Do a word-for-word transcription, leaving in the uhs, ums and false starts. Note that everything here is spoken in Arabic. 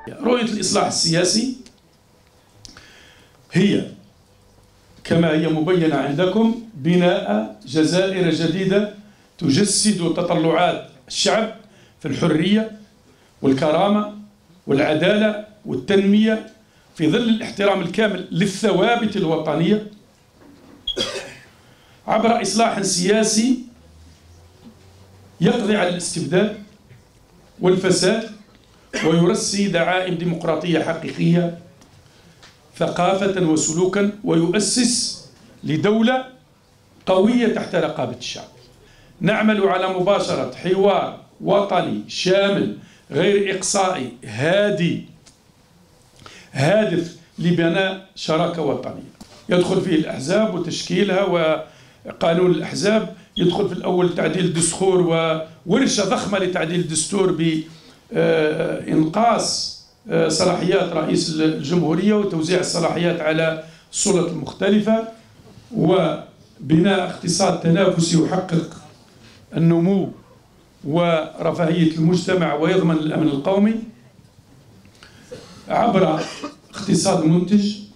رؤية الإصلاح السياسي هي كما هي مبينة عندكم بناء جزائر جديدة تجسد تطلعات الشعب في الحرية والكرامة والعدالة والتنمية في ظل الاحترام الكامل للثوابت الوطنية عبر إصلاح سياسي يقضي على الاستبداد والفساد ويرسي دعائم ديمقراطية حقيقية ثقافة وسلوكا ويؤسس لدولة قوية تحت رقابة الشعب. نعمل على مباشرة حوار وطني شامل غير إقصائي هادي هادف لبناء شراكة وطنية يدخل فيه الأحزاب وتشكيلها وقانون الأحزاب، يدخل في الأول تعديل الدستور وورشة ضخمة لتعديل الدستور بإنقاص صلاحيات رئيس الجمهورية وتوزيع الصلاحيات على السلطات المختلفة وبناء اقتصاد تنافسي يحقق النمو ورفاهية المجتمع ويضمن الأمن القومي عبر اقتصاد منتج